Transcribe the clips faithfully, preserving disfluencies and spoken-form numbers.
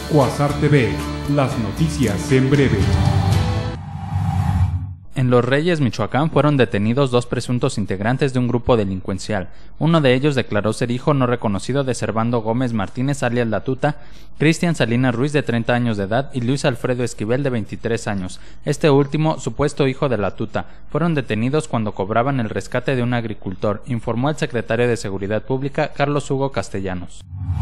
Quasar T V, las noticias en breve. En Los Reyes, Michoacán, fueron detenidos dos presuntos integrantes de un grupo delincuencial. Uno de ellos declaró ser hijo no reconocido de Servando Gómez Martínez, alias La Tuta, Cristian Salinas Ruiz, de treinta años de edad, y Luis Alfredo Esquivel, de veintitrés años. Este último, supuesto hijo de La Tuta, fueron detenidos cuando cobraban el rescate de un agricultor, informó el secretario de Seguridad Pública, Carlos Hugo Castellanos.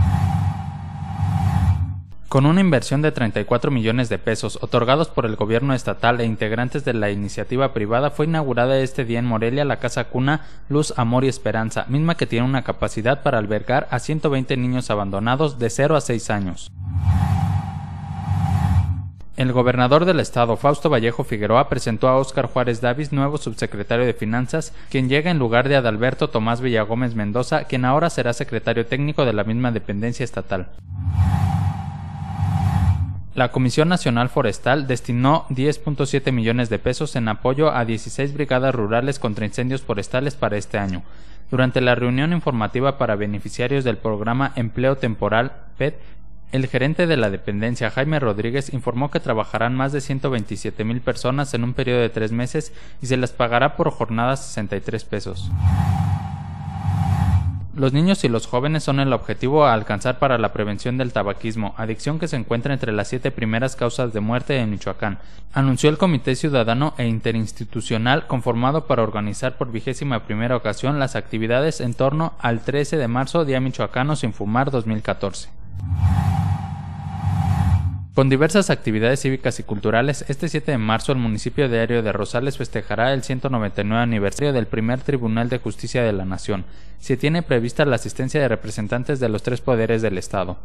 Con una inversión de treinta y cuatro millones de pesos otorgados por el gobierno estatal e integrantes de la iniciativa privada, fue inaugurada este día en Morelia la Casa Cuna Luz, Amor y Esperanza, misma que tiene una capacidad para albergar a ciento veinte niños abandonados de cero a seis años. El gobernador del estado, Fausto Vallejo Figueroa, presentó a Óscar Juárez Davis, nuevo subsecretario de Finanzas, quien llega en lugar de Adalberto Tomás Villagómez Mendoza, quien ahora será secretario técnico de la misma dependencia estatal. La Comisión Nacional Forestal destinó diez punto siete millones de pesos en apoyo a dieciséis brigadas rurales contra incendios forestales para este año. Durante la reunión informativa para beneficiarios del programa Empleo Temporal P E T, el gerente de la dependencia, Jaime Rodríguez, informó que trabajarán más de ciento veintisiete mil personas en un periodo de tres meses y se les pagará por jornada sesenta y tres pesos. Los niños y los jóvenes son el objetivo a alcanzar para la prevención del tabaquismo, adicción que se encuentra entre las siete primeras causas de muerte en Michoacán, anunció el Comité Ciudadano e Interinstitucional conformado para organizar por vigésima primera ocasión las actividades en torno al trece de marzo, Día Michoacano Sin Fumar dos mil catorce. Con diversas actividades cívicas y culturales, este siete de marzo el municipio diario de Rosales festejará el ciento noventa y nueve aniversario del primer Tribunal de Justicia de la Nación. Se tiene prevista la asistencia de representantes de los tres poderes del Estado.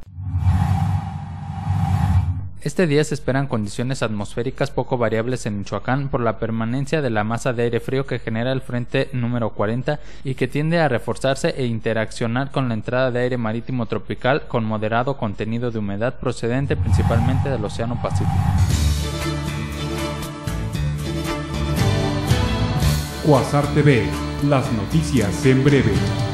Este día se esperan condiciones atmosféricas poco variables en Michoacán por la permanencia de la masa de aire frío que genera el frente número cuarenta y que tiende a reforzarse e interaccionar con la entrada de aire marítimo tropical con moderado contenido de humedad procedente principalmente del Océano Pacífico. Quasar T V, las noticias en breve.